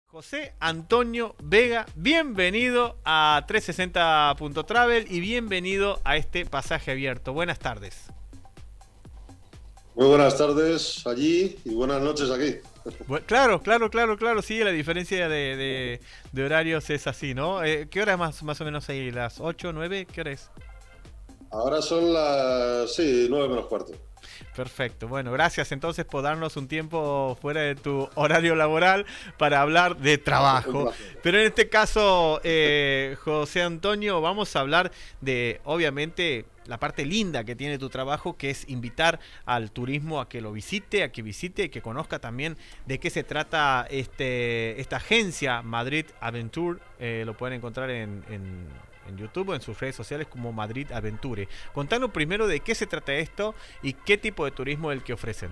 José Antonio Vega, bienvenido a 360.travel y bienvenido a este pasaje abierto. Buenas tardes. Muy buenas tardes allí y buenas noches aquí. Claro, sí, la diferencia de horarios es así, ¿no? ¿Qué hora es más o menos ahí? ¿Las 8, 9? ¿Qué hora es? Ahora son las, sí, 9 menos cuarto. Perfecto. Bueno, gracias entonces por darnos un tiempo fuera de tu horario laboral para hablar de Un trabajo. placer. Pero en este caso, José Antonio, vamos a hablar de, obviamente, la parte linda que tiene tu trabajo, que es invitar al turismo a que lo visite, a que visite y que conozca también de qué se trata esta agencia Madrid Aventure. Lo pueden encontrar en YouTube o en sus redes sociales como Madrid Aventure. Contanos primero de qué se trata esto y qué tipo de turismo es el que ofrecen.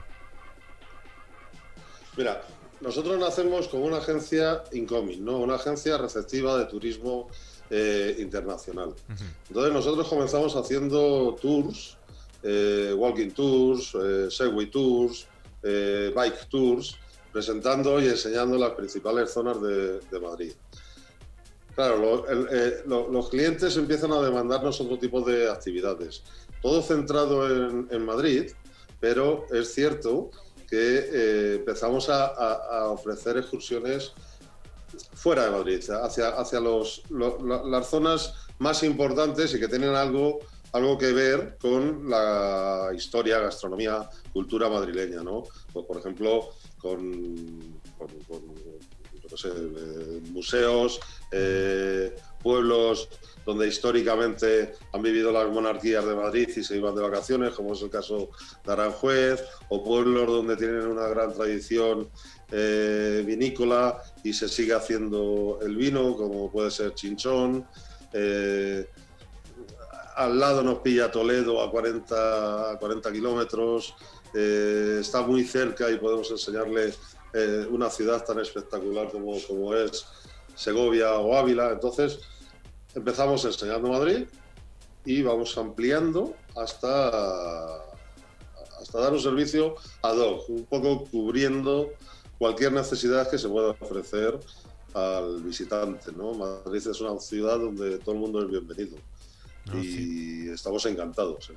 Mira, nosotros nacemos como una agencia incoming, ¿no? Una agencia receptiva de turismo internacional. Uh -huh. Entonces nosotros comenzamos haciendo tours, walking tours, segway tours, bike tours, presentando y enseñando las principales zonas de Madrid. Claro, los clientes empiezan a demandarnos otro tipo de actividades. Todo centrado en Madrid, pero es cierto que empezamos a ofrecer excursiones fuera de Madrid, hacia las zonas más importantes y que tienen algo que ver con la historia, gastronomía, cultura madrileña, ¿no? Pues, por ejemplo, con no sé, museos, pueblos donde históricamente han vivido las monarquías de Madrid y se iban de vacaciones, como es el caso de Aranjuez, o pueblos donde tienen una gran tradición vinícola y se sigue haciendo el vino, como puede ser Chinchón. Al lado nos pilla Toledo a 40 kilómetros, está muy cerca y podemos enseñarle una ciudad tan espectacular como es Segovia o Ávila. Entonces empezamos enseñando Madrid y vamos ampliando hasta dar un servicio ad hoc, un poco cubriendo cualquier necesidad que se pueda ofrecer al visitante, ¿no? Madrid es una ciudad donde todo el mundo es bienvenido. No, Y sí. estamos encantados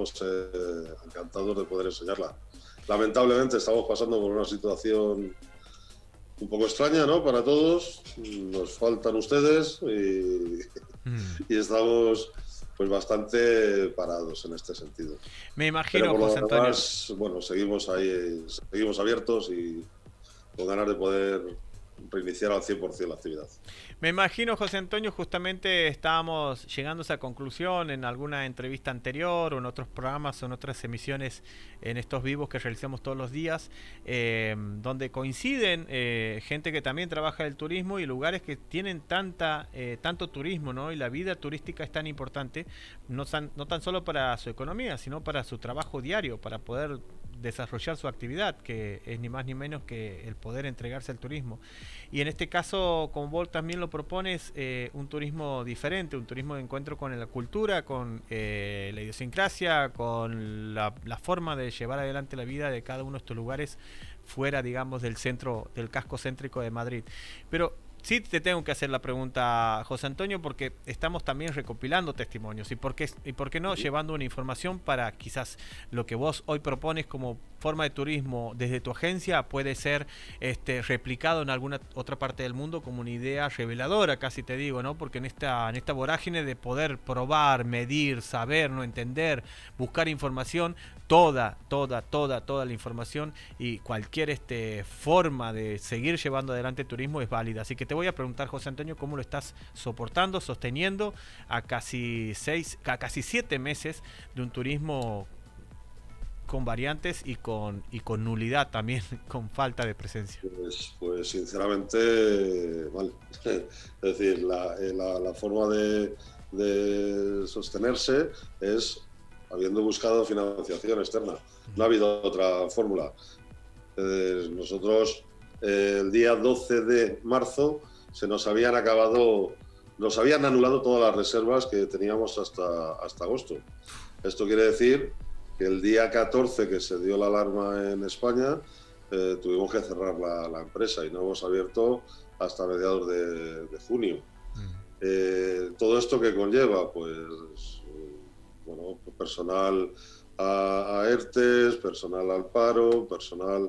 de poder enseñarla. Lamentablemente estamos pasando por una situación un poco extraña, ¿no? Para todos, nos faltan ustedes y estamos pues bastante parados en este sentido. Me Pero imagino, por José lo Antonio. demás, bueno, seguimos ahí, seguimos abiertos y con ganas de poder reiniciar al 100% la actividad. Me imagino, José Antonio, justamente estábamos llegando a esa conclusión en alguna entrevista anterior o en otros programas o en otras emisiones en estos vivos que realizamos todos los días, donde coinciden gente que también trabaja el turismo y lugares que tienen tanto turismo, ¿no? Y la vida turística es tan importante, no tan solo para su economía, sino para su trabajo diario, para poder desarrollar su actividad, que es ni más ni menos que el poder entregarse al turismo. Y en este caso, como vos también lo propones, un turismo diferente, un turismo de encuentro con la cultura, con la idiosincrasia, con la forma de llevar adelante la vida de cada uno de estos lugares fuera, digamos, del centro, del casco céntrico de Madrid. Pero sí te tengo que hacer la pregunta, José Antonio, porque estamos también recopilando testimonios y por qué no llevando una información para quizás lo que vos hoy propones como forma de turismo desde tu agencia puede ser replicado en alguna otra parte del mundo como una idea reveladora, casi te digo, ¿no? Porque en esta vorágine de poder probar, medir, saber, no entender, buscar información, toda la información y cualquier forma de seguir llevando adelante el turismo es válida. Así que te voy a preguntar, José Antonio, cómo lo estás soportando, sosteniendo a casi 7 meses de un turismo con variantes y con nulidad también, con falta de presencia. Pues sinceramente, vale. Es decir, la forma de sostenerse es habiendo buscado financiación externa. No ha habido otra fórmula. Nosotros, el día 12 de marzo, nos habían anulado todas las reservas que teníamos hasta agosto. Esto quiere decir que el día 14 que se dio la alarma en España, tuvimos que cerrar la empresa y no hemos abierto hasta mediados de junio. Todo esto que conlleva, pues, bueno, personal a ERTES, personal al paro, personal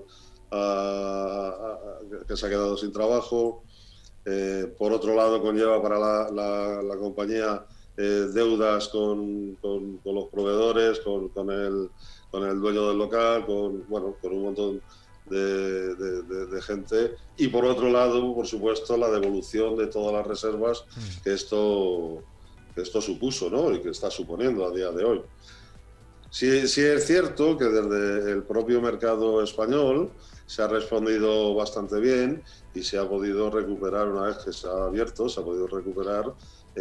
que se ha quedado sin trabajo. Por otro lado, conlleva para la compañía deudas con los proveedores, con el dueño del local, con un montón de gente. Y por otro lado, por supuesto, la devolución de todas las reservas que esto supuso, ¿no? Y que está suponiendo a día de hoy. Sí es cierto que desde el propio mercado español se ha respondido bastante bien y se ha podido recuperar, una vez que se ha abierto, se ha podido recuperar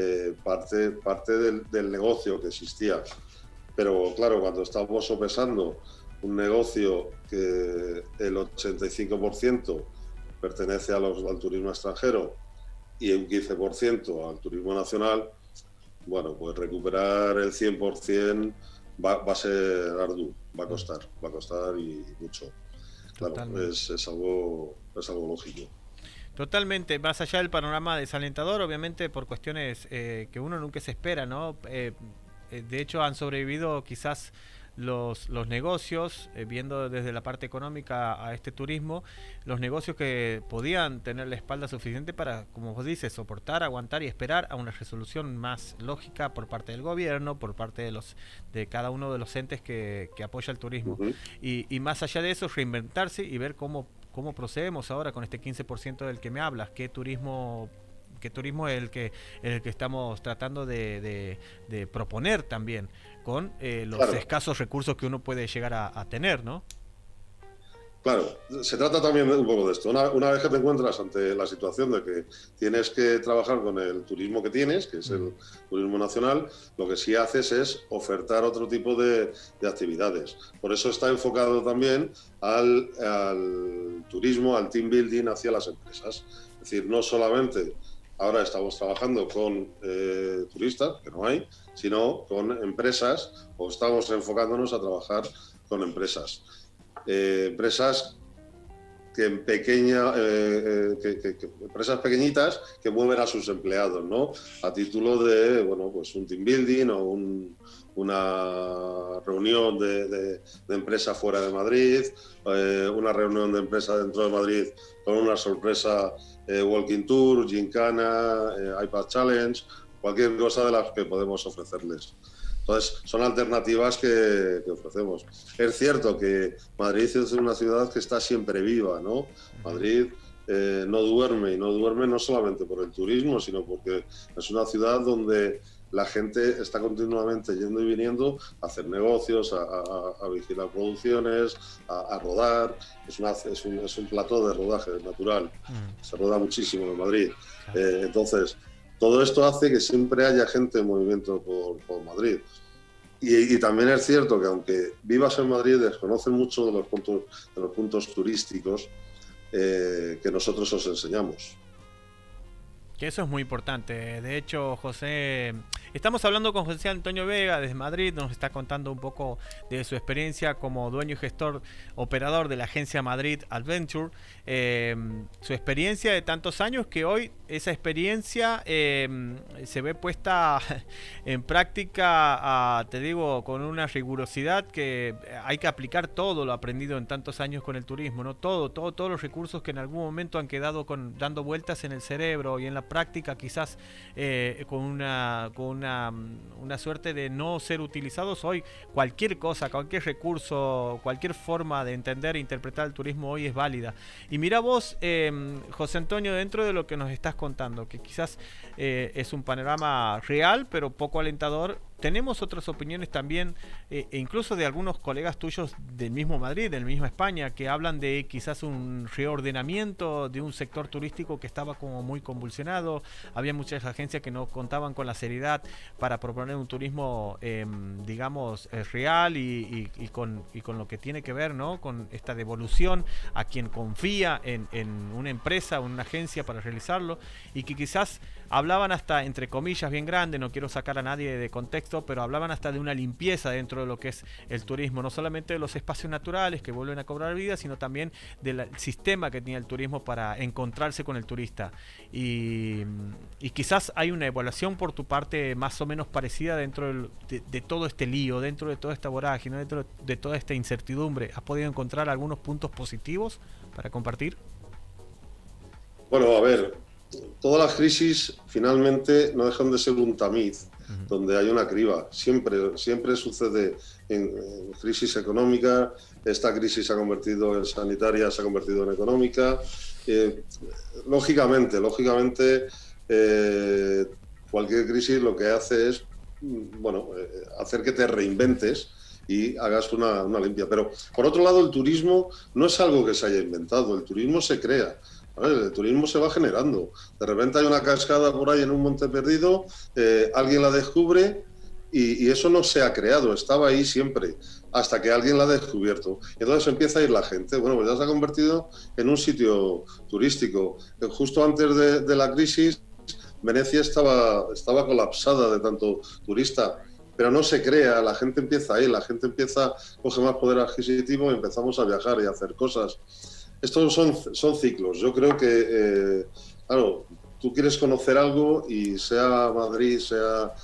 parte del negocio que existía. Pero claro, cuando estamos sopesando un negocio que el 85% pertenece al turismo extranjero y un 15% al turismo nacional, bueno, pues recuperar el 100% va a ser arduo, va a costar y mucho. Claro, es algo lógico. Totalmente, más allá del panorama desalentador, obviamente por cuestiones que uno nunca se espera, ¿no? De hecho han sobrevivido quizás los negocios, viendo desde la parte económica a este turismo, los negocios que podían tener la espalda suficiente para, como vos dices, soportar, aguantar y esperar a una resolución más lógica por parte del gobierno, por parte de cada uno de los entes que apoya el turismo. Y más allá de eso, reinventarse y ver cómo procedemos ahora con este 15% del que me hablas, qué turismo es el que estamos tratando de proponer también, con los escasos recursos que uno puede llegar a tener, ¿no? Claro, se trata también un poco de esto. Una vez que te encuentras ante la situación de que tienes que trabajar con el turismo que tienes, que es el turismo nacional, lo que sí haces es ofertar otro tipo de actividades. Por eso está enfocado también al turismo, al team building hacia las empresas. Es decir, no solamente ahora estamos trabajando con turistas, que no hay, sino con empresas, o estamos enfocándonos a trabajar con empresas. Empresas empresas pequeñitas que mueven a sus empleados, ¿no? A título de, bueno, pues un team building o una reunión de empresa fuera de Madrid, una reunión de empresa dentro de Madrid con una sorpresa, walking tour, gincana, iPad Challenge, cualquier cosa de las que podemos ofrecerles. Entonces, son alternativas que ofrecemos. Es cierto que Madrid es una ciudad que está siempre viva, ¿no? Madrid no duerme, y no duerme no solamente por el turismo, sino porque es una ciudad donde la gente está continuamente yendo y viniendo a hacer negocios, a vigilar producciones, a rodar. Es un plató de rodaje natural. Se roda muchísimo en Madrid. Entonces, todo esto hace que siempre haya gente en movimiento por Madrid. Y también es cierto que aunque vivas en Madrid, desconocen mucho de los puntos turísticos que nosotros os enseñamos. Que eso es muy importante. De hecho, José, estamos hablando con José Antonio Vega desde Madrid, nos está contando un poco de su experiencia como dueño y gestor operador de la agencia Madrid Adventure, su experiencia de tantos años, que hoy esa experiencia se ve puesta en práctica, te digo, con una rigurosidad que hay que aplicar todo lo aprendido en tantos años con el turismo, ¿no? Todos los recursos que en algún momento han quedado dando vueltas en el cerebro y en la práctica, quizás con una suerte de no ser utilizados. Hoy cualquier cosa, cualquier recurso, cualquier forma de entender e interpretar el turismo hoy es válida. Y mira vos, José Antonio, dentro de lo que nos estás contando, que quizás es un panorama real pero poco alentador, tenemos otras opiniones también, e incluso de algunos colegas tuyos del mismo Madrid, del mismo España, que hablan de quizás un reordenamiento de un sector turístico que estaba como muy convulsionado. Había muchas agencias que no contaban con la seriedad para proponer un turismo, digamos, real y con lo que tiene que ver, ¿no?, con esta devolución a quien confía en una empresa o una agencia para realizarlo, y que quizás hablaban hasta, entre comillas, bien grande, no quiero sacar a nadie de contexto, contexto, pero hablaban hasta de una limpieza dentro de lo que es el turismo, no solamente de los espacios naturales que vuelven a cobrar vida, sino también del sistema que tenía el turismo para encontrarse con el turista. Y quizás hay una evaluación por tu parte más o menos parecida dentro de todo este lío, dentro de toda esta vorágine, dentro de toda esta incertidumbre. ¿Has podido encontrar algunos puntos positivos para compartir? Bueno, a ver, todas las crisis finalmente no dejan de ser un tamiz, donde hay una criba. Siempre sucede en crisis económica. Esta crisis se ha convertido en sanitaria, se ha convertido en económica. Lógicamente, cualquier crisis lo que hace es, bueno, hacer que te reinventes y hagas una limpia. Pero, por otro lado, el turismo no es algo que se haya inventado, el turismo se crea. ¿Vale? El turismo se va generando. De repente hay una cascada por ahí en un monte perdido, alguien la descubre y eso no se ha creado, estaba ahí siempre, hasta que alguien la ha descubierto. Y entonces empieza a ir la gente. Bueno, pues ya se ha convertido en un sitio turístico. Justo antes de la crisis, Venecia estaba colapsada de tanto turista. Pero no se crea, la gente empieza ahí, la gente coge más poder adquisitivo y empezamos a viajar y a hacer cosas. Estos son ciclos. Yo creo que, claro, tú quieres conocer algo y sea Madrid, sea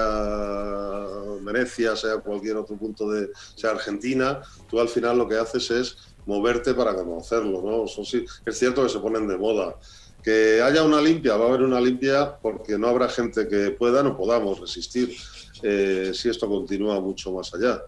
Venecia, sea cualquier otro punto sea Argentina, tú al final lo que haces es moverte para conocerlo, ¿no? Es cierto que se ponen de moda. Que haya una limpia, va a haber una limpia porque no habrá gente que pueda, no podamos resistir si esto continúa mucho más allá.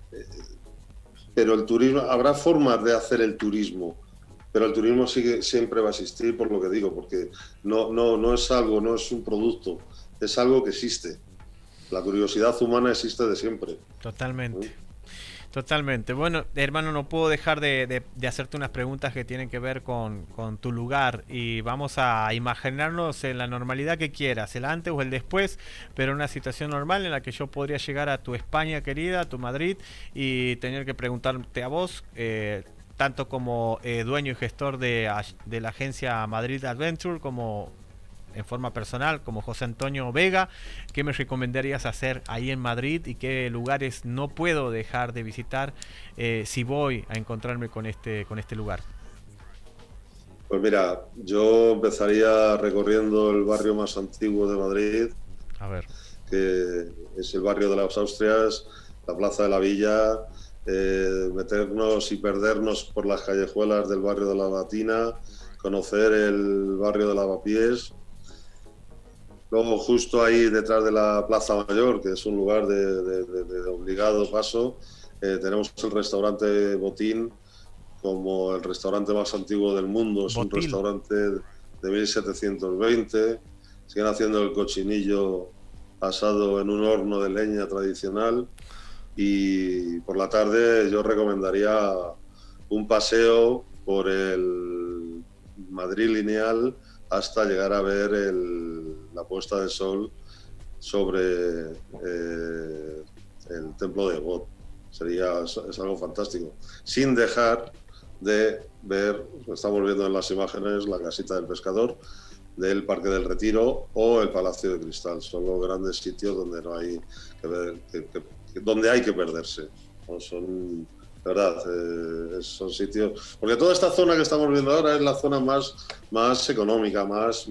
Pero el turismo, habrá formas de hacer el turismo. Pero el turismo siempre va a existir, por lo que digo, porque no es algo, no es un producto, es algo que existe. La curiosidad humana existe de siempre. Totalmente. Totalmente. Bueno, hermano, no puedo dejar de hacerte unas preguntas que tienen que ver con tu lugar y vamos a imaginarnos en la normalidad que quieras, el antes o el después, pero una situación normal en la que yo podría llegar a tu España querida, a tu Madrid y tener que preguntarte a vos, tanto como dueño y gestor de la agencia Madrid Adventure, como en forma personal, como José Antonio Vega, ¿qué me recomendarías hacer ahí en Madrid y qué lugares no puedo dejar de visitar si voy a encontrarme con este lugar? Pues mira, yo empezaría recorriendo el barrio más antiguo de Madrid, A ver. que es el barrio de las Austrias, la Plaza de la Villa, meternos y perdernos por las callejuelas del barrio de la Latina, conocer el barrio de Lavapiés. Luego, justo ahí detrás de la Plaza Mayor, que es un lugar de obligado paso, tenemos el restaurante Botín, como el restaurante más antiguo del mundo. Es un restaurante de 1720. Siguen haciendo el cochinillo asado en un horno de leña tradicional. Y por la tarde yo recomendaría un paseo por el Madrid lineal hasta llegar a ver la puesta de sol sobre el templo de God. Es algo fantástico. Sin dejar de ver, estamos viendo en las imágenes, la casita del pescador, del Parque del Retiro o el Palacio de Cristal. Son los grandes sitios donde no hay que ver, donde hay que perderse. ¿No? Son, de verdad, son sitios... Porque toda esta zona que estamos viendo ahora es la zona más económica, más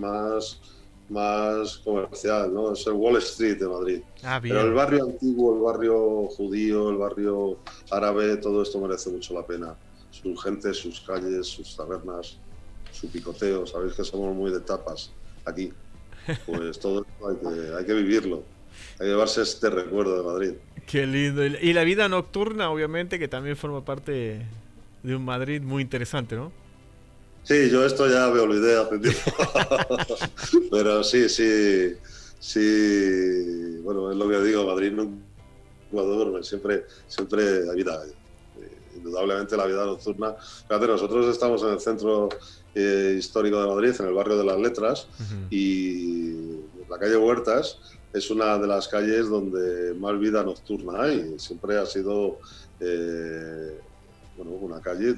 comercial, ¿no? Es el Wall Street de Madrid. Pero el barrio antiguo, el barrio judío, el barrio árabe, todo esto merece mucho la pena. Sus gentes, sus calles, sus tabernas, su picoteo. Sabéis que somos muy de tapas aquí. Pues todo esto hay que vivirlo. Hay que llevarse este recuerdo de Madrid. Qué lindo. Y la vida nocturna, obviamente, que también forma parte de un Madrid muy interesante, ¿no? Sí, yo esto ya me olvidé hace tiempo. Pero sí. Bueno, es lo que digo, Madrid no duerme, siempre hay vida. Indudablemente la vida nocturna. Fíjate, nosotros estamos en el centro histórico de Madrid, en el barrio de las Letras, y la calle Huertas es una de las calles donde más vida nocturna hay. Siempre ha sido una calle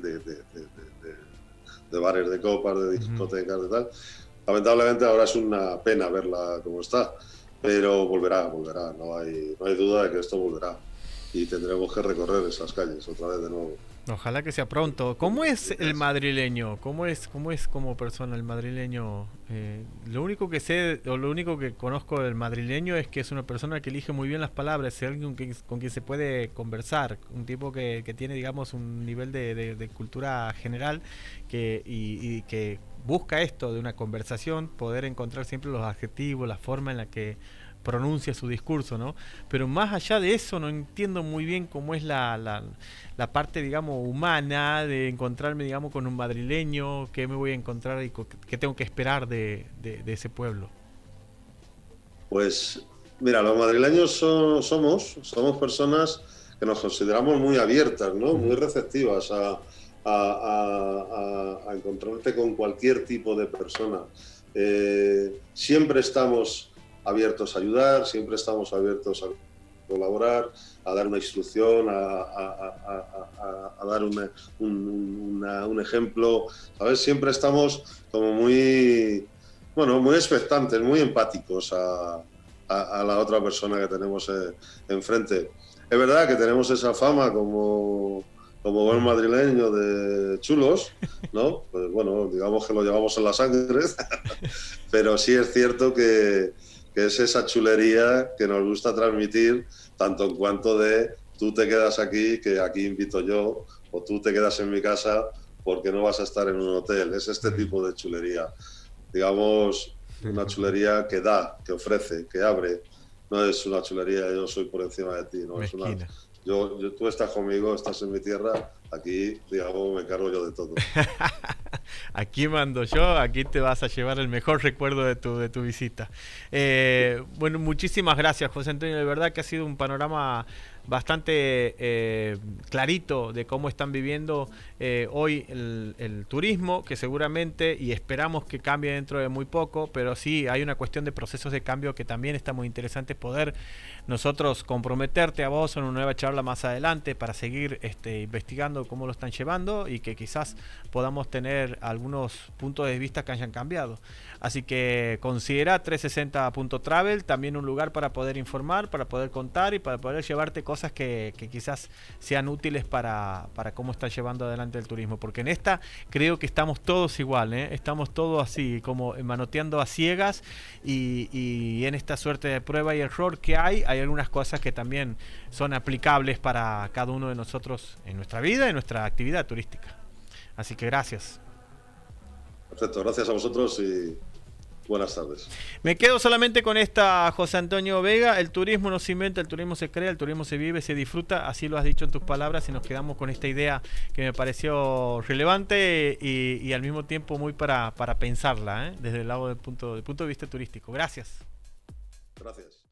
de bares de copas, de discotecas, de tal. Lamentablemente ahora es una pena verla como está. pero volverá, no hay duda de que esto volverá y tendremos que recorrer esas calles otra vez de nuevo. Ojalá que sea pronto. ¿Cómo es el madrileño? ¿Cómo es como persona el madrileño? Lo único que sé o lo único que conozco del madrileño es que es una persona que elige muy bien las palabras, es alguien con quien se puede conversar, un tipo que tiene, digamos, un nivel de cultura general y que busca esto de una conversación, poder encontrar siempre los adjetivos, la forma en la que pronuncia su discurso, ¿no? Pero más allá de eso no entiendo muy bien cómo es la parte, digamos, humana de encontrarme, digamos, con un madrileño, qué me voy a encontrar y qué tengo que esperar de ese pueblo. Pues mira, los madrileños somos personas que nos consideramos muy abiertas, ¿no? Muy receptivas a encontrarte con cualquier tipo de persona. Siempre estamos abiertos a ayudar, siempre estamos abiertos a colaborar, a dar una instrucción, a dar un ejemplo, ¿sabes? Siempre estamos como muy, bueno, muy expectantes, muy empáticos a la otra persona que tenemos enfrente. Es verdad que tenemos esa fama como buen madrileño de chulos, ¿no? Pues bueno, digamos que lo llevamos en la sangre, pero sí es cierto que es esa chulería que nos gusta transmitir, tanto en cuanto de tú te quedas aquí, que aquí invito yo, o tú te quedas en mi casa porque no vas a estar en un hotel. Es este tipo de chulería. Digamos, una chulería que da, que ofrece, que abre. No es una chulería, yo soy por encima de ti, no es una... Tú estás conmigo, estás en mi tierra, aquí, digamos, me encargo yo de todo. Aquí mando yo, aquí te vas a llevar el mejor recuerdo de tu visita. Bueno, muchísimas gracias, José Antonio. De verdad que ha sido un panorama bastante clarito de cómo están viviendo hoy el turismo, que seguramente y esperamos que cambie dentro de muy poco, pero sí hay una cuestión de procesos de cambio que también está muy interesante poder nosotros comprometerte a vos en una nueva charla más adelante para seguir investigando cómo lo están llevando y que quizás podamos tener algunos puntos de vista que hayan cambiado. Así que considera 360.travel también un lugar para poder informar, para poder contar y para poder llevarte cosas que quizás sean útiles para cómo está llevando adelante el turismo. Porque en esta creo que estamos todos igual, ¿eh? Estamos todos así, como manoteando a ciegas y en esta suerte de prueba y error que hay algunas cosas que también son aplicables para cada uno de nosotros en nuestra vida y en nuestra actividad turística. Así que gracias. Perfecto, gracias a vosotros y buenas tardes. Me quedo solamente con esta, José Antonio Vega. El turismo no se inventa, el turismo se crea, el turismo se vive, se disfruta. Así lo has dicho en tus palabras y nos quedamos con esta idea que me pareció relevante y al mismo tiempo muy para pensarla, desde el lado del punto de vista turístico. Gracias. Gracias.